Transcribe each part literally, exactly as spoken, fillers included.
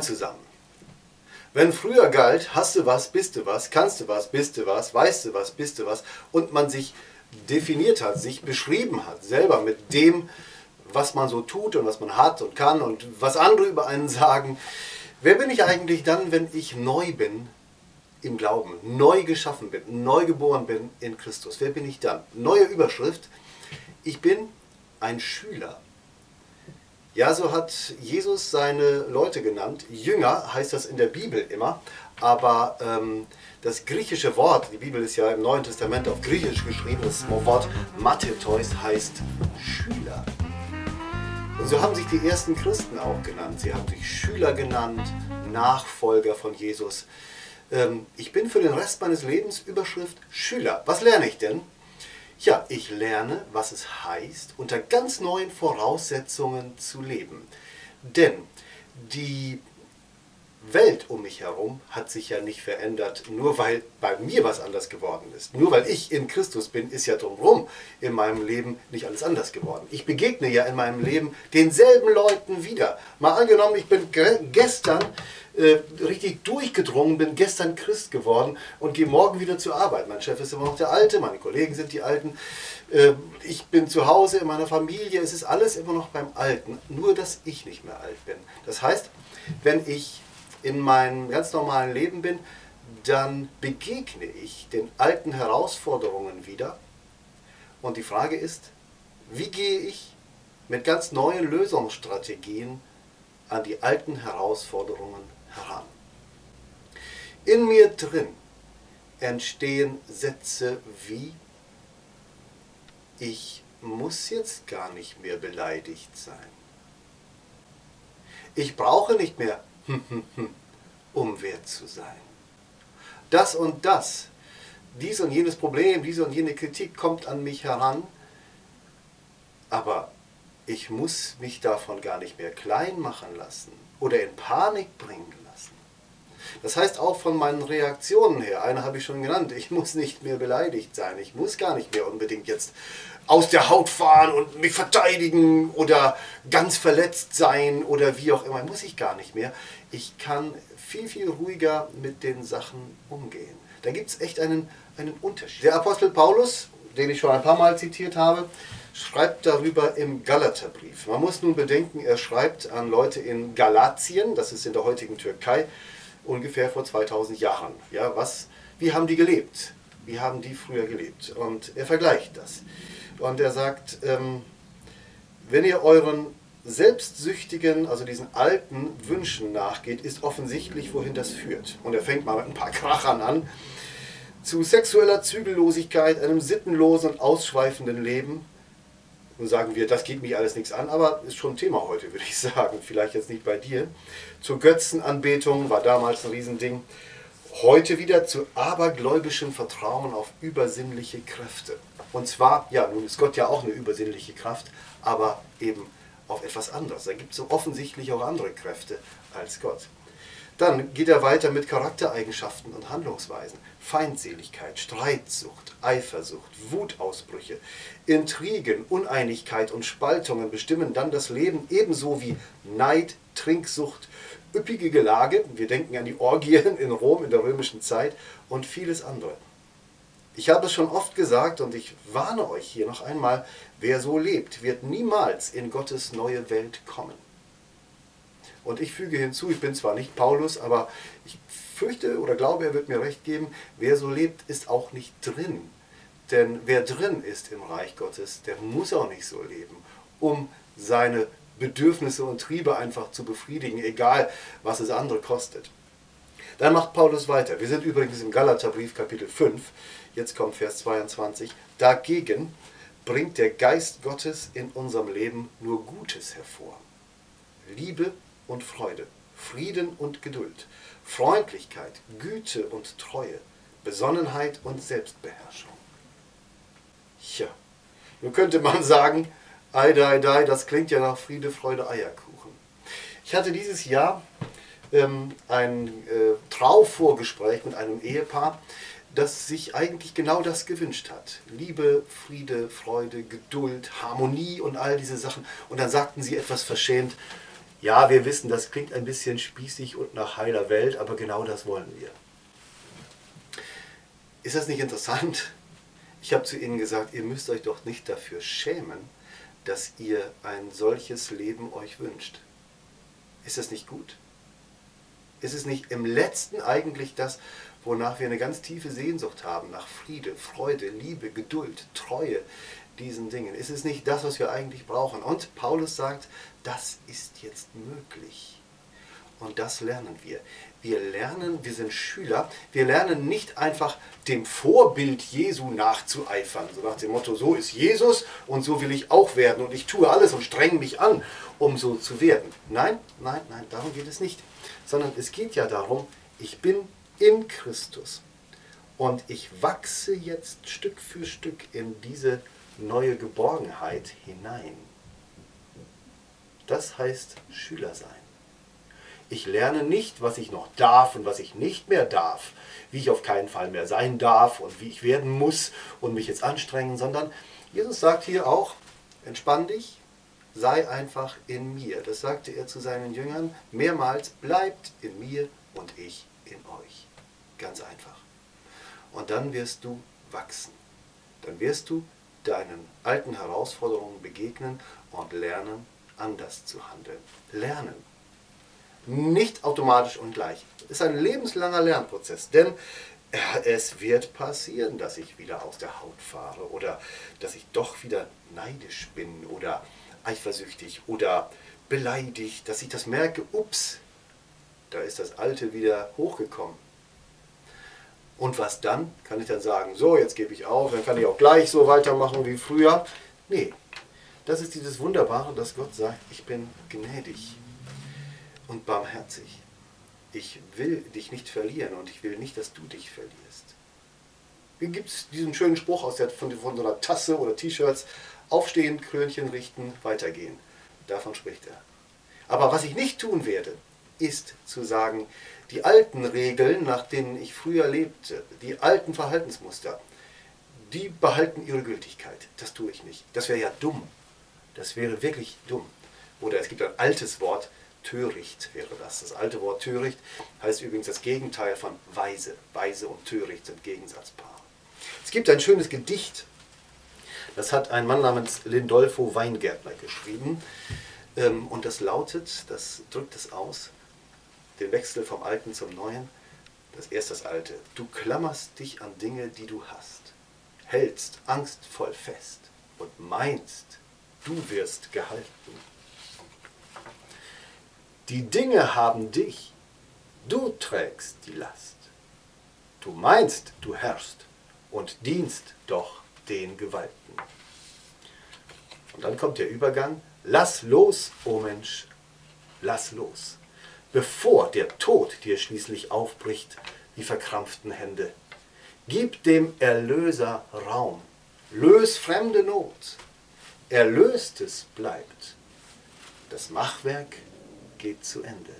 gern zusammen. Wenn früher galt, hast du was, bist du was, kannst du was, bist du was, weißt du was, bist du was, und man sich definiert hat, sich beschrieben hat, selber mit dem, was man so tut und was man hat und kann und was andere über einen sagen. Wer bin ich eigentlich dann, wenn ich neu bin im Glauben, neu geschaffen bin, neu geboren bin in Christus? Wer bin ich dann? Neue Überschrift: Ich bin ein Schüler. Ja, so hat Jesus seine Leute genannt. Jünger heißt das in der Bibel immer, aber ähm, das griechische Wort, die Bibel ist ja im Neuen Testament auf Griechisch geschrieben, das Wort Mathetos heißt Schüler. Und so haben sich die ersten Christen auch genannt. Sie haben sich Schüler genannt, Nachfolger von Jesus. Ähm, ich bin für den Rest meines Lebens, Überschrift, Schüler. Was lerne ich denn? Ja, ich lerne, was es heißt, unter ganz neuen Voraussetzungen zu leben. Denn die Welt um mich herum hat sich ja nicht verändert, nur weil bei mir was anders geworden ist. Nur weil ich in Christus bin, ist ja drumherum in meinem Leben nicht alles anders geworden. Ich begegne ja in meinem Leben denselben Leuten wieder. Mal angenommen, ich bin gestern äh, richtig durchgedrungen, bin gestern Christ geworden und gehe morgen wieder zur Arbeit. Mein Chef ist immer noch der Alte, meine Kollegen sind die Alten. Äh, ich bin zu Hause in meiner Familie, es ist alles immer noch beim Alten, nur dass ich nicht mehr alt bin. Das heißt, wenn ich in meinem ganz normalen Leben bin, dann begegne ich den alten Herausforderungen wieder. Und die Frage ist, wie gehe ich mit ganz neuen Lösungsstrategien an die alten Herausforderungen heran? In mir drin entstehen Sätze wie: Ich muss jetzt gar nicht mehr beleidigt sein. Ich brauche nicht mehr um wert zu sein. Das und das, dies und jenes Problem, diese und jene Kritik kommt an mich heran, aber ich muss mich davon gar nicht mehr klein machen lassen oder in Panik bringen lassen. Das heißt auch von meinen Reaktionen her, eine habe ich schon genannt, ich muss nicht mehr beleidigt sein, ich muss gar nicht mehr unbedingt jetzt aus der Haut fahren und mich verteidigen oder ganz verletzt sein oder wie auch immer, muss ich gar nicht mehr. Ich kann viel, viel ruhiger mit den Sachen umgehen. Da gibt es echt einen, einen Unterschied. Der Apostel Paulus, den ich schon ein paar Mal zitiert habe, schreibt darüber im Galaterbrief. Man muss nun bedenken, er schreibt an Leute in Galatien, das ist in der heutigen Türkei, ungefähr vor zweitausend Jahren. Ja, was, wie haben die gelebt? Wie haben die früher gelebt? Und er vergleicht das. Und er sagt, ähm, wenn ihr euren selbstsüchtigen, also diesen alten Wünschen nachgeht, ist offensichtlich, wohin das führt. Und er fängt mal mit ein paar Krachern an. Zu sexueller Zügellosigkeit, einem sittenlosen und ausschweifenden Leben. Nun sagen wir, das geht mich alles nichts an, aber ist schon ein Thema heute, würde ich sagen. Vielleicht jetzt nicht bei dir. Zur Götzenanbetung, war damals ein Riesending. Heute wieder zu abergläubischem Vertrauen auf übersinnliche Kräfte. Und zwar, ja, nun ist Gott ja auch eine übersinnliche Kraft, aber eben auf etwas anderes. Da gibt es so offensichtlich auch andere Kräfte als Gott. Dann geht er weiter mit Charaktereigenschaften und Handlungsweisen. Feindseligkeit, Streitsucht, Eifersucht, Wutausbrüche, Intrigen, Uneinigkeit und Spaltungen bestimmen dann das Leben, ebenso wie Neid, Trinksucht, üppige Gelage, wir denken an die Orgien in Rom in der römischen Zeit und vieles andere. Ich habe es schon oft gesagt und ich warne euch hier noch einmal, wer so lebt, wird niemals in Gottes neue Welt kommen. Und ich füge hinzu, ich bin zwar nicht Paulus, aber ich fürchte oder glaube, er wird mir recht geben, wer so lebt, ist auch nicht drin. Denn wer drin ist im Reich Gottes, der muss auch nicht so leben, um seine Bedürfnisse und Triebe einfach zu befriedigen, egal was es andere kostet. Dann macht Paulus weiter. Wir sind übrigens im Galaterbrief Kapitel fünf, jetzt kommt Vers zweiundzwanzig. Dagegen bringt der Geist Gottes in unserem Leben nur Gutes hervor. Liebe und Freude, Frieden und Geduld, Freundlichkeit, Güte und Treue, Besonnenheit und Selbstbeherrschung. Ja, nun könnte man sagen, ei, dei, dei, das klingt ja nach Friede, Freude, Eierkuchen. Ich hatte dieses Jahr ähm, ein äh, Trauvorgespräch mit einem Ehepaar, das sich eigentlich genau das gewünscht hat. Liebe, Friede, Freude, Geduld, Harmonie und all diese Sachen. Und dann sagten sie etwas verschämt, Ja, wir wissen, das klingt ein bisschen spießig und nach heiler Welt, aber genau das wollen wir. Ist das nicht interessant? Ich habe zu ihnen gesagt, ihr müsst euch doch nicht dafür schämen, dass ihr ein solches Leben euch wünscht. Ist das nicht gut? Ist es nicht im Letzten eigentlich das, wonach wir eine ganz tiefe Sehnsucht haben, nach Friede, Freude, Liebe, Geduld, Treue, diesen Dingen? Ist es nicht das, was wir eigentlich brauchen? Und Paulus sagt, das ist jetzt möglich. Und das lernen wir. Wir lernen, wir sind Schüler, wir lernen nicht einfach dem Vorbild Jesu nachzueifern. So nach dem Motto, so ist Jesus und so will ich auch werden und ich tue alles und strenge mich an, um so zu werden. Nein, nein, nein, darum geht es nicht. Sondern es geht ja darum, ich bin in Christus und ich wachse jetzt Stück für Stück in diese neue Geborgenheit hinein. Das heißt Schüler sein. Ich lerne nicht, was ich noch darf und was ich nicht mehr darf, wie ich auf keinen Fall mehr sein darf und wie ich werden muss und mich jetzt anstrengen, sondern Jesus sagt hier auch, entspann dich, sei einfach in mir. Das sagte er zu seinen Jüngern mehrmals, bleibt in mir und ich in euch. Ganz einfach. Und dann wirst du wachsen. Dann wirst du deinen alten Herausforderungen begegnen und lernen, anders zu handeln. Lernen. Nicht automatisch und gleich. Es ist ein lebenslanger Lernprozess, denn es wird passieren, dass ich wieder aus der Haut fahre oder dass ich doch wieder neidisch bin oder eifersüchtig oder beleidigt, dass ich das merke, ups, da ist das Alte wieder hochgekommen. Und was dann? Kann ich dann sagen, so, jetzt gebe ich auf, dann kann ich auch gleich so weitermachen wie früher? Nee, das ist dieses Wunderbare, dass Gott sagt, ich bin gnädig und barmherzig. Ich will dich nicht verlieren und ich will nicht, dass du dich verlierst. Hier gibt es diesen schönen Spruch aus der, von, von so einer Tasse oder T-Shirts, aufstehen, Krönchen richten, weitergehen. Davon spricht er. Aber was ich nicht tun werde, ist zu sagen, die alten Regeln, nach denen ich früher lebte, die alten Verhaltensmuster, die behalten ihre Gültigkeit. Das tue ich nicht. Das wäre ja dumm. Das wäre wirklich dumm. Oder es gibt ein altes Wort, töricht wäre das. Das alte Wort töricht heißt übrigens das Gegenteil von weise. Weise und töricht sind Gegensatzpaare. Es gibt ein schönes Gedicht, das hat ein Mann namens Lindolfo Weingärtner geschrieben. Und das lautet, das drückt es aus, den Wechsel vom Alten zum Neuen. Das erst das Alte. Du klammerst dich an Dinge, die du hast, hältst angstvoll fest und meinst, du wirst gehalten. Die Dinge haben dich, du trägst die Last. Du meinst, du herrschst und dienst doch den Gewalten. Und dann kommt der Übergang, lass los, o Mensch, lass los, bevor der Tod dir schließlich aufbricht, die verkrampften Hände. Gib dem Erlöser Raum, löse fremde Not, Erlöstes bleibt. Das Machwerk geht zu Ende.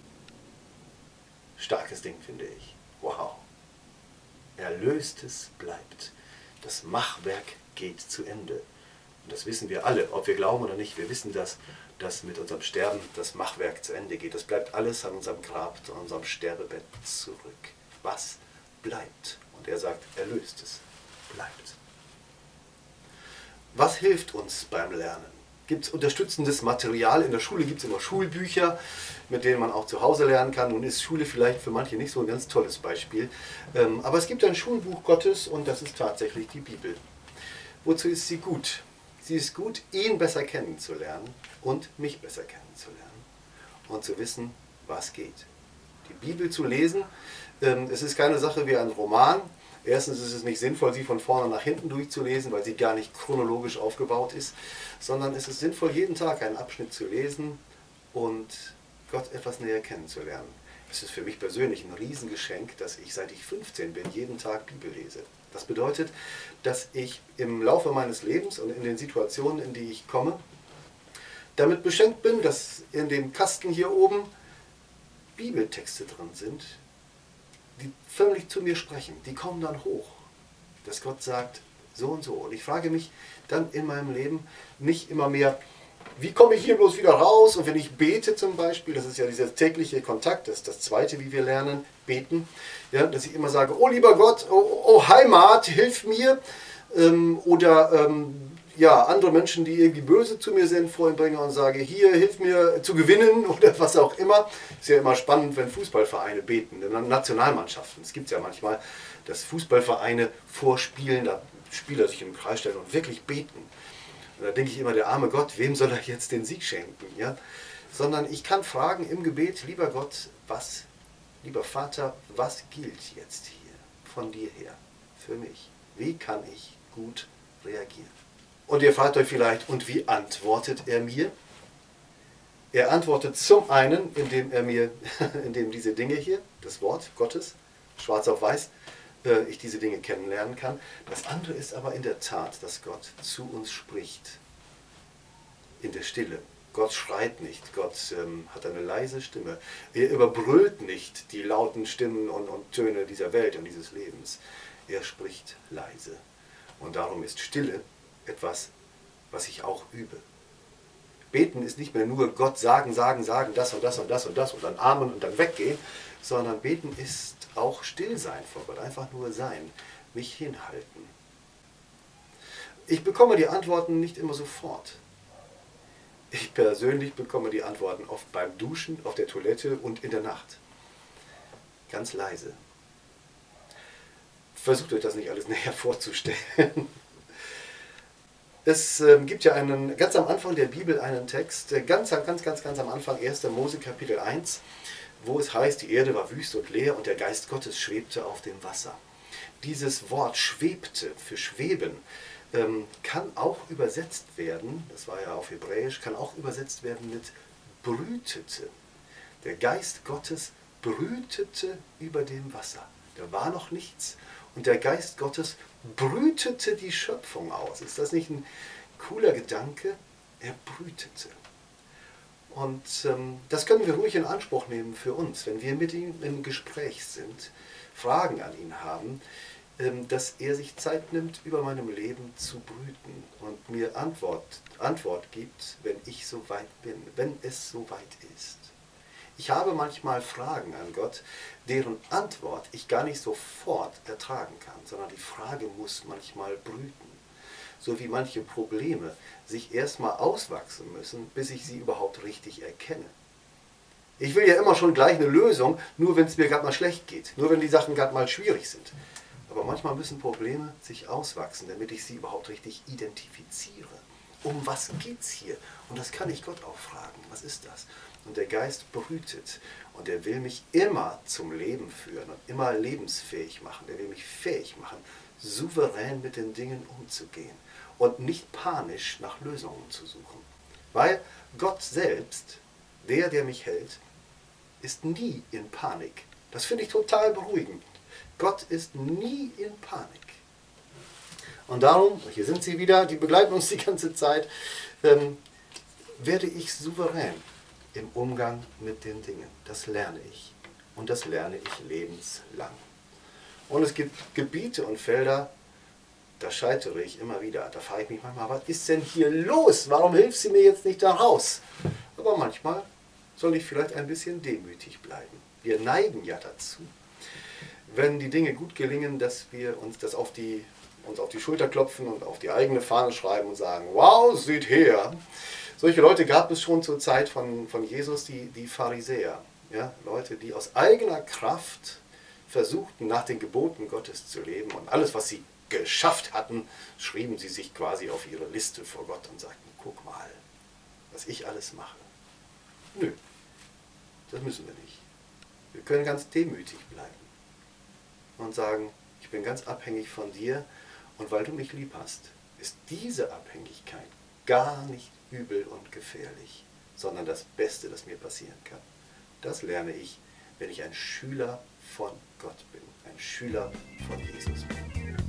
Starkes Ding, finde ich. Wow. Erlöstes bleibt. Das Machwerk geht zu Ende. Und das wissen wir alle, ob wir glauben oder nicht. Wir wissen das, dass mit unserem Sterben das Machwerk zu Ende geht. Das bleibt alles an unserem Grab, an unserem Sterbebett zurück. Was bleibt? Und er sagt, Erlöstes bleibt. Was hilft uns beim Lernen? Gibt es unterstützendes Material? In der Schule gibt es immer Schulbücher, mit denen man auch zu Hause lernen kann. Nun ist Schule vielleicht für manche nicht so ein ganz tolles Beispiel. Aber es gibt ein Schulbuch Gottes und das ist tatsächlich die Bibel. Wozu ist sie gut? Sie ist gut, ihn besser kennenzulernen und mich besser kennenzulernen und zu wissen, was geht. Die Bibel zu lesen, es ist keine Sache wie ein Roman. Erstens ist es nicht sinnvoll, sie von vorne nach hinten durchzulesen, weil sie gar nicht chronologisch aufgebaut ist, sondern es ist sinnvoll, jeden Tag einen Abschnitt zu lesen und Gott etwas näher kennenzulernen. Es ist für mich persönlich ein Riesengeschenk, dass ich, seit ich fünfzehn bin, jeden Tag Bibel lese. Das bedeutet, dass ich im Laufe meines Lebens und in den Situationen, in die ich komme, damit beschenkt bin, dass in dem Kasten hier oben Bibeltexte drin sind, die förmlich zu mir sprechen. Die kommen dann hoch, dass Gott sagt, so und so. Und ich frage mich dann in meinem Leben nicht immer mehr, wie komme ich hier bloß wieder raus? Und wenn ich bete zum Beispiel, das ist ja dieser tägliche Kontakt, das ist das Zweite, wie wir lernen, beten, ja, dass ich immer sage, oh lieber Gott, oh, oh Heimat, hilf mir. Ähm, oder ähm, ja, andere Menschen, die irgendwie böse zu mir sind, vor ihm bringe und sage, hier, hilf mir zu gewinnen oder was auch immer. Ist ja immer spannend, wenn Fußballvereine beten, Nationalmannschaften. Es gibt ja manchmal, dass Fußballvereine vorspielen, da Spieler sich im Kreis stellen und wirklich beten. Und da denke ich immer, der arme Gott, wem soll er jetzt den Sieg schenken? Ja? Sondern ich kann fragen im Gebet, lieber Gott, was, lieber Vater, was gilt jetzt hier von dir her für mich? Wie kann ich gut reagieren? Und ihr fragt euch vielleicht, und wie antwortet er mir? Er antwortet zum einen, indem er mir, indem diese Dinge hier, das Wort Gottes, schwarz auf weiß, ich diese Dinge kennenlernen kann. Das andere ist aber in der Tat, dass Gott zu uns spricht. In der Stille. Gott schreit nicht, Gott ähm, hat eine leise Stimme. Er überbrüllt nicht die lauten Stimmen und, und Töne dieser Welt und dieses Lebens. Er spricht leise. Und darum ist Stille etwas, was ich auch übe. Beten ist nicht mehr nur Gott sagen, sagen, sagen, das und das und das und das und dann Amen und dann weggehen, sondern Beten ist auch still sein vor Gott, einfach nur sein, mich hinhalten. Ich bekomme die Antworten nicht immer sofort. Ich persönlich bekomme die Antworten oft beim Duschen, auf der Toilette und in der Nacht. Ganz leise. Versucht euch das nicht alles näher vorzustellen. Es äh, gibt ja einen, ganz am Anfang der Bibel einen Text, äh, ganz, ganz, ganz, ganz am Anfang, erster Mose Kapitel eins, wo es heißt, die Erde war wüst und leer und der Geist Gottes schwebte auf dem Wasser. Dieses Wort schwebte, für schweben, ähm, kann auch übersetzt werden, das war ja auf Hebräisch, kann auch übersetzt werden mit brütete. Der Geist Gottes brütete über dem Wasser. Da war noch nichts und der Geist Gottes brütete die Schöpfung aus. Ist das nicht ein cooler Gedanke? Er brütete. Und ähm, das können wir ruhig in Anspruch nehmen für uns, wenn wir mit ihm im Gespräch sind, Fragen an ihn haben, ähm, dass er sich Zeit nimmt, über meinem Leben zu brüten und mir Antwort, Antwort gibt, wenn ich so weit bin, wenn es so weit ist. Ich habe manchmal Fragen an Gott, deren Antwort ich gar nicht sofort ertragen kann, sondern die Frage muss manchmal brüten. So wie manche Probleme sich erstmal auswachsen müssen, bis ich sie überhaupt richtig erkenne. Ich will ja immer schon gleich eine Lösung, nur wenn es mir gerade mal schlecht geht, nur wenn die Sachen gerade mal schwierig sind. Aber manchmal müssen Probleme sich auswachsen, damit ich sie überhaupt richtig identifiziere. Um was geht's hier? Und das kann ich Gott auch fragen. Was ist das? Und der Geist brütet und er will mich immer zum Leben führen und immer lebensfähig machen. Er will mich fähig machen, souverän mit den Dingen umzugehen und nicht panisch nach Lösungen zu suchen. Weil Gott selbst, der, der mich hält, ist nie in Panik. Das finde ich total beruhigend. Gott ist nie in Panik. Und darum, hier sind sie wieder, die begleiten uns die ganze Zeit, ähm, werde ich souverän im Umgang mit den Dingen. Das lerne ich. Und das lerne ich lebenslang. Und es gibt Gebiete und Felder, da scheitere ich immer wieder. Da frage ich mich manchmal, was ist denn hier los? Warum hilft sie mir jetzt nicht da raus? Aber manchmal soll ich vielleicht ein bisschen demütig bleiben. Wir neigen ja dazu, wenn die Dinge gut gelingen, dass wir uns das auf die, uns auf die Schulter klopfen und auf die eigene Fahne schreiben und sagen, wow, seht her. Solche Leute gab es schon zur Zeit von, von Jesus, die, die Pharisäer. Ja? Leute, die aus eigener Kraft versuchten, nach den Geboten Gottes zu leben. Und alles, was sie geschafft hatten, schrieben sie sich quasi auf ihre Liste vor Gott und sagten, guck mal, was ich alles mache. Nö, das müssen wir nicht. Wir können ganz demütig bleiben und sagen, ich bin ganz abhängig von dir und weil du mich lieb hast, ist diese Abhängigkeit gar nicht übel und gefährlich, sondern das Beste, das mir passieren kann. Das lerne ich, wenn ich ein Schüler von Gott bin, ein Schüler von Jesus bin.